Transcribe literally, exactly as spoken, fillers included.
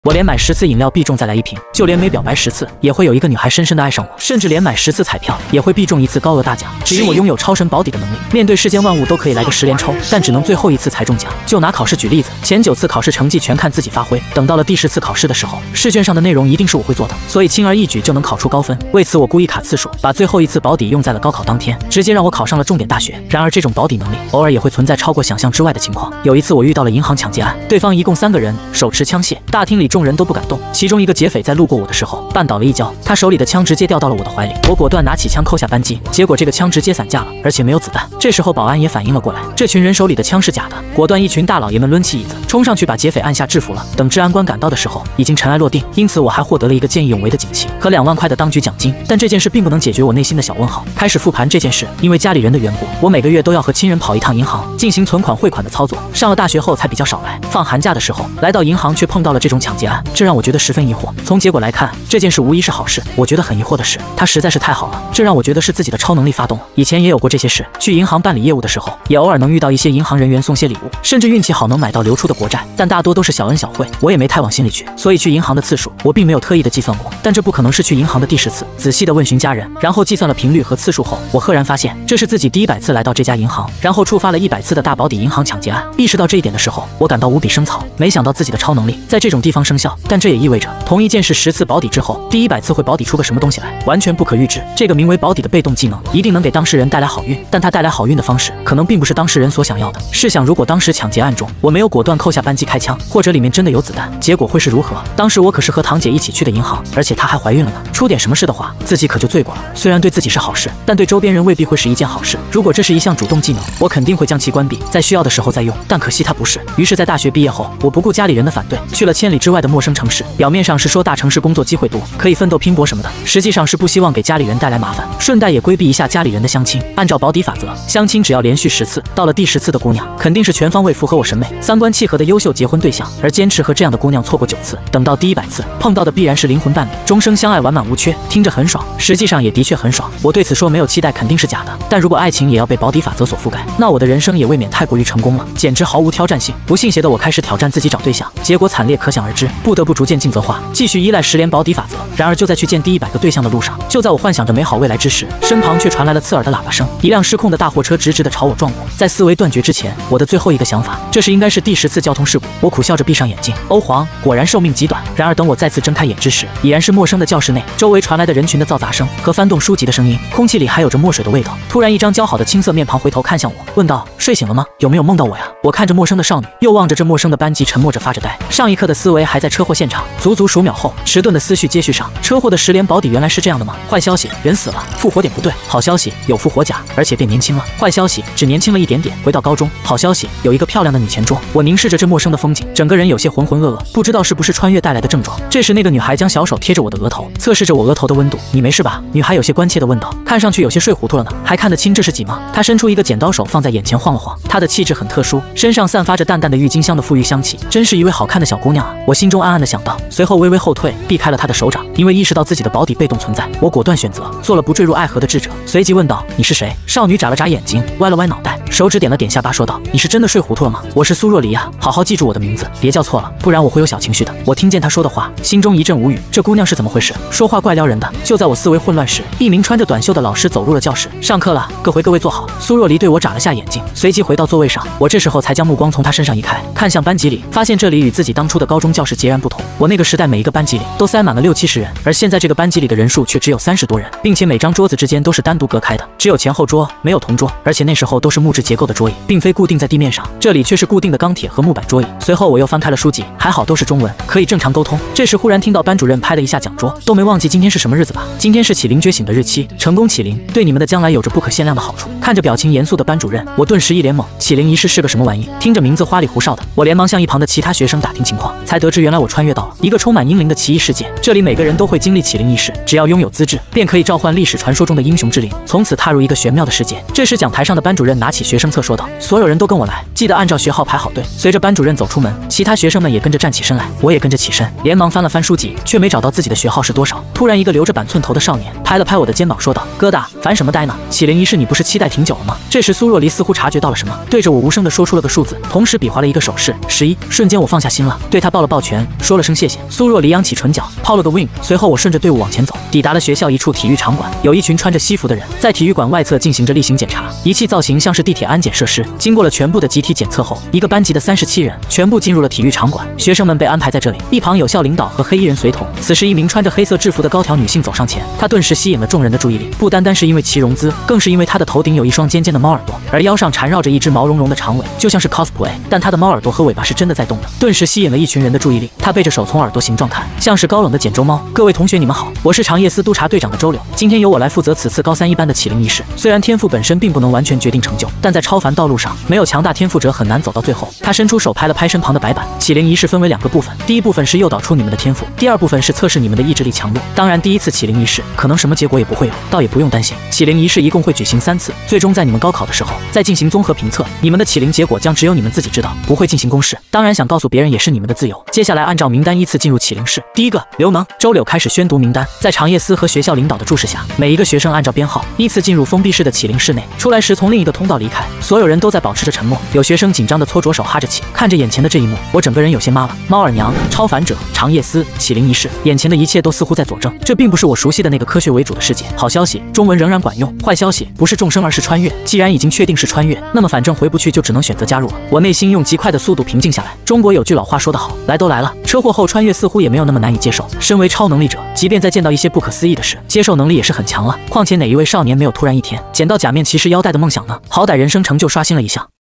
我连买十次饮料必中再来一瓶，就连每表白十次也会有一个女孩深深的爱上我，甚至连买十次彩票也会必中一次高额大奖。至于我拥有超神保底的能力，面对世间万物都可以来个十连抽，但只能最后一次才中奖。就拿考试举例子，前九次考试成绩全看自己发挥，等到了第十次考试的时候，试卷上的内容一定是我会做的，所以轻而易举就能考出高分。为此我故意卡次数，把最后一次保底用在了高考当天，直接让我考上了重点大学。然而这种保底能力偶尔也会存在超过想象之外的情况。有一次我遇到了银行抢劫案，对方一共三个人，手持枪械，大厅里众人都不敢动。其中一个劫匪在路过我的时候绊倒了一跤，他手里的枪直接掉到了我的怀里，我果断拿起枪扣下扳机，结果这个枪直接散架了，而且没有子弹。这时候保安也反应了过来，这群人手里的枪是假的，果断一群大老爷们抡起椅子冲上去把劫匪按下制服了。等治安官赶到的时候，已经尘埃落定，因此我还获得了一个见义勇为的警旗和两万块的当局奖金。但这件事并不能解决我内心的小问号。开始复盘这件事，因为家里人的缘故，我每个月都要和亲人跑一趟银行进行存款汇款的操作。上了大学后才比较少来，放寒假的时候来到银行却碰到了这种抢劫案，这让我觉得十分疑惑。从结果来看，这件事无疑是好事。我觉得很疑惑的是，它实在是太好了，这让我觉得是自己的超能力发动了。以前也有过这些事，去银行办理业务的时候，也偶尔能遇到一些银行人员送些礼物，甚至运气好能买到流出的国债，但大多都是小恩小惠，我也没太往心里去。所以去银行的次数我并没有特意的计算过，但这不可能是去银行的第十次。仔细的问询家人，然后计算了频率和次数后，我赫然发现这是自己第一百次来到这家银行，然后触发了一百次的大保底银行抢劫案。意识到这一点的时候，我感到无比生草，没想到自己的超能力在这种地方生效。但这也意味着同一件事十次保底之后，第一百次会保底出个什么东西来，完全不可预知。这个名为保底的被动技能一定能给当事人带来好运，但它带来好运的方式可能并不是当事人所想要的。试想，如果当时抢劫案中我没有果断扣下扳机开枪，或者里面真的有子弹，结果会是如何？当时我可是和堂姐一起去的银行，而且她还怀孕了呢，出点什么事的话，自己可就罪过了。虽然对自己是好事，但对周边人未必会是一件好事。如果这是一项主动技能，我肯定会将其关闭，在需要的时候再用，但可惜它不是。于是在大学毕业后，我不顾家里人的反对，去了千里之外的陌生城市。表面上是说大城市工作机会多，可以奋斗拼搏什么的，实际上是不希望给家里人带来麻烦，顺带也规避一下家里人的相亲。按照保底法则，相亲只要连续十次，到了第十次的姑娘肯定是全方位符合我审美、三观契合的优秀结婚对象，而坚持和这样的姑娘错过九次，等到第一百次碰到的必然是灵魂伴侣，终生相爱，完满无缺。听着很爽，实际上也的确很爽。我对此说没有期待肯定是假的，但如果爱情也要被保底法则所覆盖，那我的人生也未免太过于成功了，简直毫无挑战性。不信邪的我开始挑战自己找对象，结果惨烈可想而知，不得不逐渐尽责化，继续依赖十连保底法则。然而就在去见第一百个对象的路上，就在我幻想着美好未来之时，身旁却传来了刺耳的喇叭声，一辆失控的大货车直直的朝我撞过。在思维断绝之前，我的最后一个想法，这是应该是第十次交通事故。我苦笑着闭上眼睛，欧皇果然寿命极短。然而等我再次睁开眼之时，已然是陌生的教室内，周围传来的人群的嘈杂声和翻动书籍的声音，空气里还有着墨水的味道。突然一张姣好的青涩面庞回头看向我，问道：睡醒了吗？有没有梦到我呀？我看着陌生的少女，又望着这陌生的班级，沉默着发着呆。上一刻的思维还在车祸现场，足足数秒后，迟钝的思绪接续上。车祸的十连保底原来是这样的吗？坏消息，人死了，复活点不对。好消息，有复活甲，而且变年轻了。坏消息，只年轻了一点点，回到高中。好消息，有一个漂亮的女前桌。我凝视着这陌生的风景，整个人有些浑浑噩噩，不知道是不是穿越带来的症状。这时那个女孩将小手贴着我的额头，测试着我额头的温度。你没事吧？女孩有些关切地问道，看上去有些睡糊涂了呢，还看得清这是几吗？她伸出一个剪刀手放在眼前晃了晃，她的气质很特殊，身上散发着淡淡的郁金香的馥郁香气，真是一位好看的小姑娘啊！我心中暗暗地想到，随后微微后退，避开了她的手掌。因为意识到自己的保底被动存在，我果断选择做了不坠入爱河的智者，随即问道：你是谁？少女眨了眨眼睛，歪了歪脑袋，手指点了点下巴，说道：你是真的睡糊涂了吗？我是苏若离呀，好好记住我的名字，别叫错了，不然我会有小情绪的。我听见她说的话，心中一阵无语，这姑娘是怎么回事？说话怪撩人的。就在我思维混乱时，一名穿着短袖的老师走入了教室。上课了，各回各位坐好。苏若离对我眨了下眼睛，随即回到座位上。我这时候才将目光从她身上移开，看向班级里，发现这里与自己当初的高中教室截然不同。我那个时代每一个班级里都塞满了六七十人，而现在这个班级里的人数却只有三十多人，并且每张桌子之间都是单独隔开的，只有前后桌，没有同桌，而且那时候都是木质结构的桌椅，并非固定在地面上，这里却是固定的钢铁和木板桌椅。随后我又翻开了书籍，还好都是中文，可以正常沟通。这时忽然听到班主任拍了一下讲桌，都没忘记今天是什么日子吧？今天是启灵觉醒的日期，成功启灵对你们的将来有着不可限量的好处。看着表情严肃的班主任，我顿时一脸懵，启灵仪式是个什么玩意？听着名字花里胡哨的，我连忙向一旁的其他学生打听情况，才得知原来我穿越到了一个充满英灵的奇异世界，这里每个人都会经历启灵仪式，只要拥有资质，便可以召唤历史传说中的英雄之灵，从此踏入一个玄妙的世界。这时讲台上的班主任拿起学生册说道：所有人都跟我来，记得按照学号排好队。随着班主任走出门，其他学生们也跟着站起身来，我也跟着起身，连忙翻了翻书籍，却没找到自己的学号是多少。突然一个留着板寸头的少年拍了拍我的肩膀，说道：“疙瘩，烦什么呆呢？启灵仪式你不是期待挺久了吗？”这时苏若离似乎察觉到了什么，对着我无声地说出了个数字，同时比划了一个手势，十一。瞬间我放下心了，对他抱了抱拳，说了声谢谢。苏若离扬起唇角，抛了个 wing。随后我顺着队伍往前走，抵达了学校一处体育场馆，有一群穿着西服的人在体育馆外侧进行着例行检查，仪器造型像是地铁安检设施。经过了全部的集体检测后，一个班级的三十七人全部进入了体育场馆，学生们被安排在这里，一旁有校领导和黑衣人随同。此时，一名穿着黑色制服的高挑女性走上前，她顿时吸引了众人的注意力，不单单是因为其容姿，更是因为她的头顶有一双尖尖的猫耳朵，而腰上缠绕着一只毛茸茸的长尾，就像是 cosplay， 但她的猫耳朵和尾巴是真的在动的，顿时吸引了一群人的注意力。她背着手从耳朵形状看，像是高冷的简州猫。各位同学，你们好，我是长夜司督察队长的周柳，今天由我来负责此次高三一班的启灵仪式。虽然天赋本身并不能完全决定成就，但在超凡道路上，没有强大天赋者很难走到最后。他伸出手拍了拍身旁的白板。启灵仪式分为两个部分，第一部分是诱导出你们的天赋，第二部分是测试你们的意志力强弱。当然，第一次启灵仪式可能什么结果也不会有，倒也不用担心。启灵仪式一共会举行三次，最终在你们高考的时候再进行综合评测，你们的启灵结果将只有你们自己知道，不会进行公示。当然，想告诉别人也是你们的自由。接下来按照名单依次进入启灵室。第一个，刘能。周柳开始宣读名单，在长夜司和学校领导的注视下，每一个学生按照编号依次进入封闭式的启灵室内。出来时从另一个通道离开，所有人都在保持着沉默。有学生紧张地搓着手哈着气，看着眼前的这一幕，我整个人有些麻了。猫耳娘、超凡者、长夜司、启灵仪式，眼前的一切都似乎在佐证，这并不是我熟悉的那个科学为主的世界。好消息，中文仍然管用；坏消息，不是众生而是穿越。既然已经确定是穿越，那么反正回不去，就只能选择加入了。我内心用极快的速度平静下来。中国有句老话说得好，来都来了，车祸后穿越似乎也没有那么难以接受。身为超能力者，即便在见到一些不可思议的事，接受能力也是很强了。况且哪一位少年没有突然一天捡到假面骑士腰带的梦想呢？好歹人生成就刷新了一项。